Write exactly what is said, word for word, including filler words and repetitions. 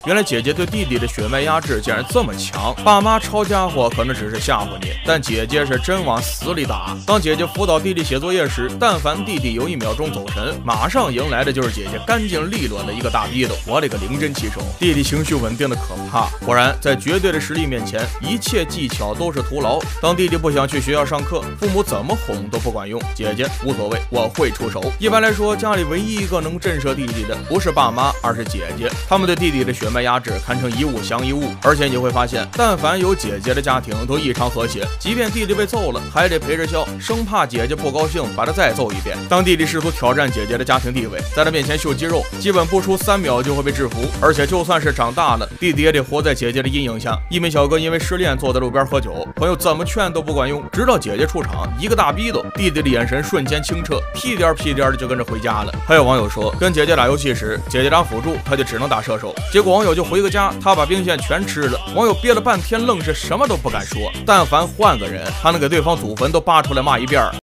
原来姐姐对弟弟的血脉压制竟然这么强，爸妈抄家伙可能只是吓唬你，但姐姐是真往死里打。当姐姐辅导弟弟写作业时，但凡弟弟有一秒钟走神，马上迎来的就是姐姐干净利落的一个大逼斗。我勒个灵真起手，弟弟情绪稳定的可怕。果然，在绝对的实力面前，一切技巧都是徒劳。当弟弟不想去学校上课，父母怎么哄都不管用，姐姐无所谓，我会出手。一般来说，家里唯一一个能震慑弟弟的，不是爸妈，而是姐姐。他们对弟弟的血脉压制堪称一物降一物。而且你会发现，但凡有姐姐的家庭都异常和谐，即便弟弟被揍了，还得陪着笑，生怕姐姐不高兴把他再揍一遍。当弟弟试图挑战姐姐的家庭地位，在他面前秀肌肉，基本不出三秒就会被制服。而且就算是长大了，弟弟也得活在姐姐的阴影下。一名小哥因为失恋坐在路边喝酒，朋友怎么劝都不管用，直到姐姐出场一个大逼斗，弟弟的眼神瞬间清澈，屁颠屁颠的就跟着回家了。还有网友说，跟姐姐打游戏时，姐姐打辅助，他就只能打射手，结果网友就回个家，他把兵线全吃了。网友憋了半天，愣是什么都不敢说。但凡换个人，他能给对方祖坟都扒出来骂一遍。